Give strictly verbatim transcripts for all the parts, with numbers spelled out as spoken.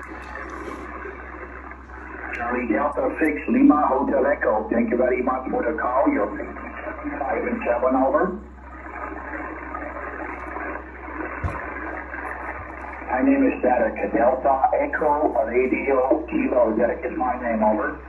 Charlie Delta six Lima Hotel Echo. Thank you very much for the call. You're five and seven over. My name is Derek. Delta Echo Radio Kilo. Derek is my name, over.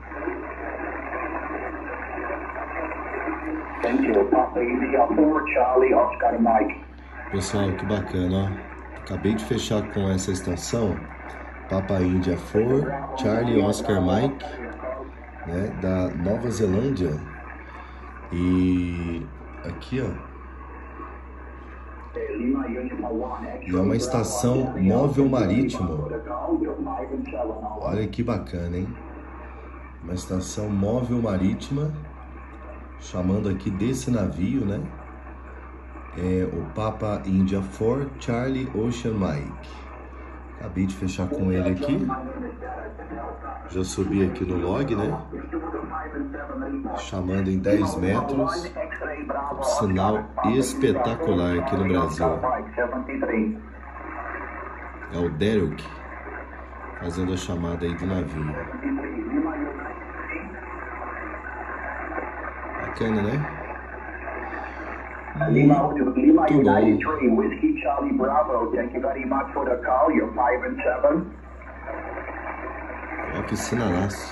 Thank you. Papa India four Charlie Oscar Mike. Pessoal, que bacana, ó. Acabei de fechar com essa estação, Papa India quatro, Charlie Oscar Mike, né, da Nova Zelândia. E aqui, ó, e é uma estação móvel marítimo. Olha que bacana, hein? Uma estação móvel marítima, chamando aqui desse navio, né? É o Papa India quatro Charlie Ocean Mike. Acabei de fechar com ele aqui. Já subi aqui no log, né? Chamando em dez metros. Sinal espetacular aqui no Brasil. É o Derek fazendo a chamada aí do navio. Bacana, né? Lima, Lima United three, Whiskey Charlie Bravo. Thank you very much for the call. You're five and seven. Olha que sinalaço.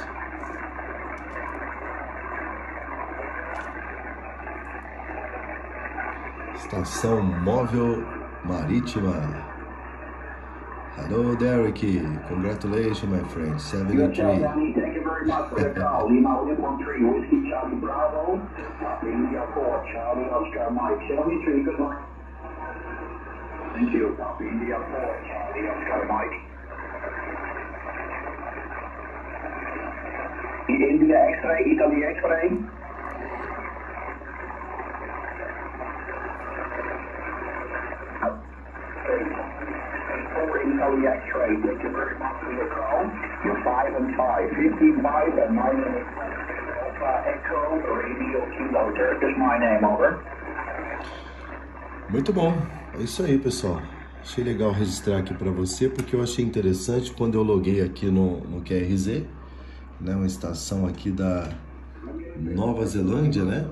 Estação móvel marítima. Hello, Derek. Congratulations, my friend. seventy-three. Thank you very much for the call. Lima United three, Whiskey Charlie Bravo. India four, Charlie Oscar Mike. seventy-three, good luck. Thank you. India four, Charlie Oscar Mike. India X-ray, Italy X-ray. Italy X-ray, thank you very much for your call. You're five and five, fifty-five and nine minutes. Alpha Echo Radio Kilo, Derek is my name, over. Muito bom, é isso aí, pessoal. Achei legal registrar aqui para você, porque eu achei interessante quando eu loguei aqui no, no Q R Z, né, uma estação aqui da Nova Zelândia, né?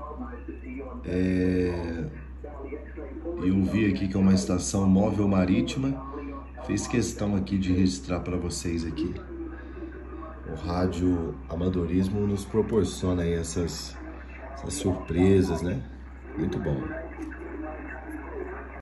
É, eu vi aqui que é uma estação móvel marítima. Fiz questão aqui de registrar para vocês aqui. O rádio amadorismo nos proporciona aí essas, essas surpresas, né? Muito bom.